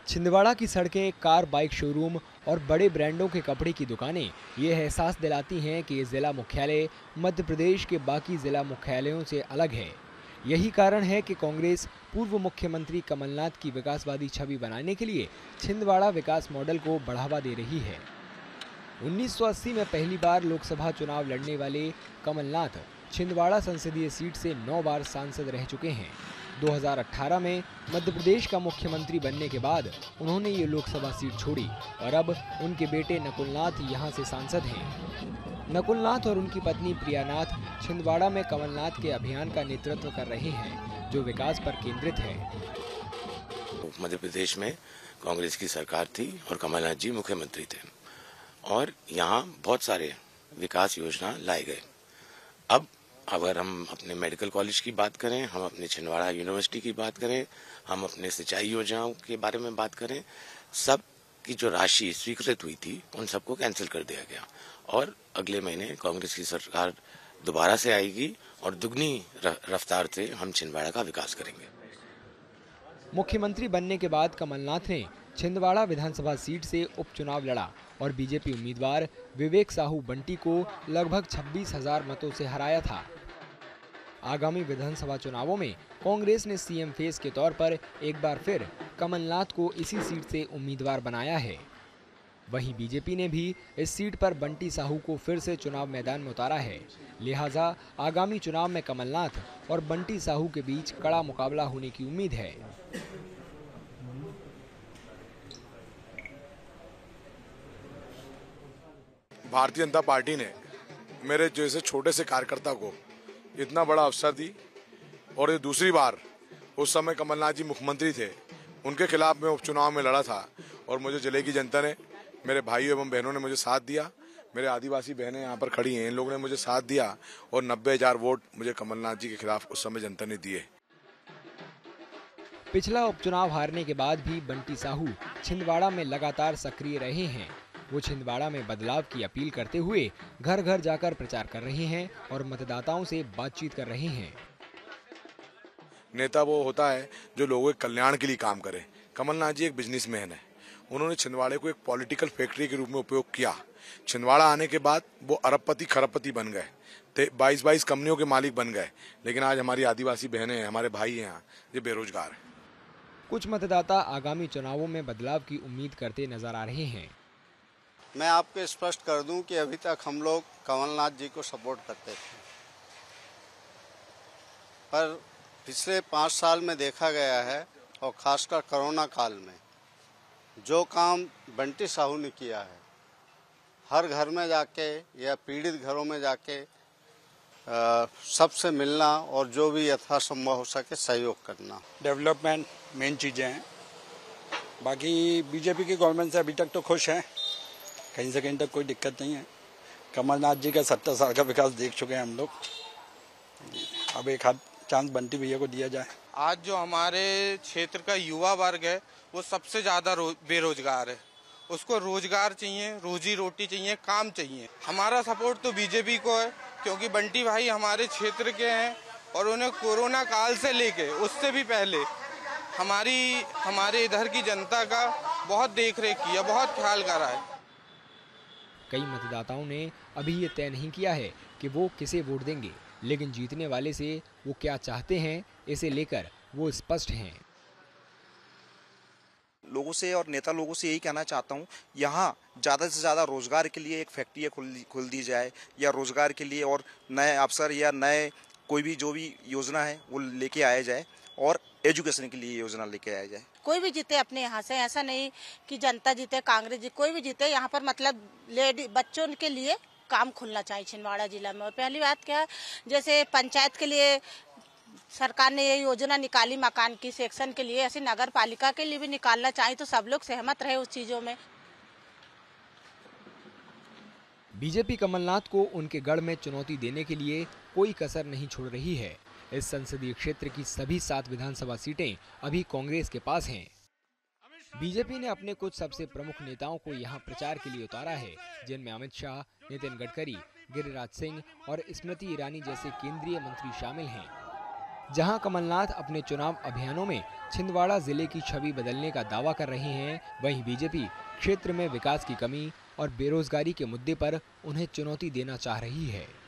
छिंदवाड़ा की सड़कें, car bike showroom और बड़े ब्रांडों के कपड़े की दुकानें ये एहसास दिलाती हैं कि ये जिला मुख्यालय मध्य प्रदेश के बाकी जिला मुख्यालयों से अलग है। यही कारण है कि कांग्रेस पूर्व मुख्यमंत्री कमलनाथ की विकासवादी छवि बनाने के लिए छिंदवाड़ा विकास मॉडल को बढ़ावा दे रही है। 1980 में पहली बार लोकसभा चुनाव लड़ने वाले कमलनाथ छिंदवाड़ा संसदीय सीट से 9 बार सांसद रह चुके हैं। 2018 में मध्य प्रदेश का मुख्यमंत्री बनने के बाद उन्होंने ये लोकसभा सीट छोड़ी और अब उनके बेटे नकुलनाथ यहां से सांसद हैं। नकुलनाथ और उनकी पत्नी प्रियानाथ छिंदवाड़ा में कमलनाथ के अभियान का नेतृत्व कर रहे हैं, जो विकास पर केंद्रित है। मध्य प्रदेश में कांग्रेस की सरकार थी और कमलनाथ जी मुख्यमंत्री थे और यहाँ बहुत सारे विकास योजना लाए गए। अब अगर हम अपने मेडिकल कॉलेज की बात करें, हम अपने छिंदवाड़ा यूनिवर्सिटी की बात करें, हम अपने सिंचाई योजनाओं के बारे में बात करें, सब की जो राशि स्वीकृत हुई थी उन सबको कैंसिल कर दिया गया और अगले महीने कांग्रेस की सरकार दोबारा से आएगी और दुगनी रफ्तार से हम छिंदवाड़ा का विकास करेंगे। मुख्यमंत्री बनने के बाद कमलनाथ ने छिंदवाड़ा विधानसभा सीट से उपचुनाव लड़ा और बीजेपी उम्मीदवार विवेक साहू बंटी को लगभग 26,000 मतों से हराया था। आगामी विधानसभा चुनावों में कांग्रेस ने सीएम फेस के तौर पर एक बार फिर कमलनाथ को इसी सीट से उम्मीदवार बनाया है। वहीं बीजेपी ने भी इस सीट पर बंटी साहू को फिर से चुनाव मैदान में उतारा है। लिहाजा आगामी चुनाव में कमलनाथ और बंटी साहू के बीच कड़ा मुकाबला होने की उम्मीद है। भारतीय जनता पार्टी ने मेरे जैसे छोटे से कार्यकर्ता को इतना बड़ा अवसर दी और ये दूसरी बार, उस समय कमलनाथ जी मुख्यमंत्री थे, उनके खिलाफ मैं उपचुनाव में लड़ा था और मुझे जिले की जनता ने, मेरे भाइयों एवं बहनों ने मुझे साथ दिया। मेरे आदिवासी बहनें यहाँ पर खड़ी हैं, इन लोगों ने मुझे साथ दिया और 90,000 वोट मुझे कमलनाथ जी के खिलाफ उस समय जनता ने दिए। पिछला उपचुनाव हारने के बाद भी बंटी साहू छिंदवाड़ा में लगातार सक्रिय रहे हैं। वो छिंदवाड़ा में बदलाव की अपील करते हुए घर घर जाकर प्रचार कर रहे हैं और मतदाताओं से बातचीत कर रहे हैं। नेता वो होता है जो लोगों के कल्याण के लिए काम करे। कमलनाथ जी एक बिजनेसमैन है। उन्होंने छिंदवाड़े को एक पॉलिटिकल फैक्ट्री के रूप में उपयोग किया। छिंदवाड़ा आने के बाद वो अरबपति खरबपति बन गए, 22 कंपनियों के मालिक बन गए। लेकिन आज हमारी आदिवासी बहनें हैं, हमारे भाई हैं, ये बेरोजगार हैं। कुछ मतदाता आगामी चुनावों में बदलाव की उम्मीद करते नजर आ रहे हैं। मैं आपको स्पष्ट कर दूं कि अभी तक हम लोग कमलनाथ जी को सपोर्ट करते थे, पर पिछले 5 साल में देखा गया है और खासकर कोरोना काल में जो काम बंटी साहू ने किया है, हर घर में जाके या पीड़ित घरों में जाके सबसे मिलना और जो भी यथासंभव हो सके सहयोग करना। डेवलपमेंट मेन चीज़ें हैं। बाकी बीजेपी की गवर्नमेंट से अभी तक तो खुश हैं, कहीं से कहीं तक कोई दिक्कत नहीं है। कमलनाथ जी का 70 साल का विकास देख चुके हैं हम लोग। अब एक हाथ चांस बंटी भैया को दिया जाए। आज जो हमारे क्षेत्र का युवा वर्ग है वो सबसे ज्यादा बेरोजगार है। उसको रोजगार चाहिए, रोजी रोटी चाहिए, काम चाहिए। हमारा सपोर्ट तो बीजेपी को है क्योंकि बंटी भाई हमारे क्षेत्र के हैं और उन्हें कोरोना काल से लेके उससे भी पहले हमारे इधर की जनता का बहुत देखरेख किया, बहुत ख्याल करा है। कई मतदाताओं ने अभी ये तय नहीं किया है कि वो किसे वोट देंगे, लेकिन जीतने वाले से वो क्या चाहते हैं इसे लेकर वो स्पष्ट हैं। लोगों से और नेता लोगों से यही कहना चाहता हूँ, यहाँ ज़्यादा से ज़्यादा रोजगार के लिए एक फैक्ट्री खोल दी जाए या रोजगार के लिए और नए अवसर या नए कोई भी जो भी योजना है वो लेके आया जाए और एजुकेशन के लिए योजना लेके आया जाए। कोई भी जीते अपने यहाँ से, ऐसा नहीं कि जनता जीते, कांग्रेस जीते, कोई भी जीते। यहाँ पर मतलब बच्चों के लिए काम खुलना चाहिए छिंदवाड़ा जिला में। और पहली बात क्या, जैसे पंचायत के लिए सरकार ने ये योजना निकाली मकान की सेक्शन के लिए, ऐसे नगर पालिका के लिए भी निकालना चाहिए तो सब लोग सहमत रहे उस चीजों में। बीजेपी कमलनाथ को उनके गढ़ में चुनौती देने के लिए कोई कसर नहीं छोड़ रही है। इस संसदीय क्षेत्र की सभी 7 विधानसभा सीटें अभी कांग्रेस के पास हैं। बीजेपी ने अपने कुछ सबसे प्रमुख नेताओं को यहां प्रचार के लिए उतारा है, जिनमें अमित शाह, नितिन गडकरी, गिरिराज सिंह और स्मृति ईरानी जैसे केंद्रीय मंत्री शामिल हैं। जहां कमलनाथ अपने चुनाव अभियानों में छिंदवाड़ा जिले की छवि बदलने का दावा कर रहे हैं, वहीं बीजेपी क्षेत्र में विकास की कमी और बेरोजगारी के मुद्दे पर उन्हें चुनौती देना चाह रही है।